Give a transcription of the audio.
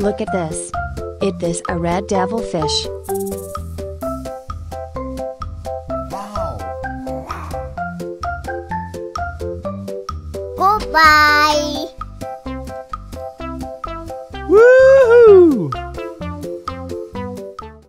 Look at this. It is a red devilfish. Goodbye.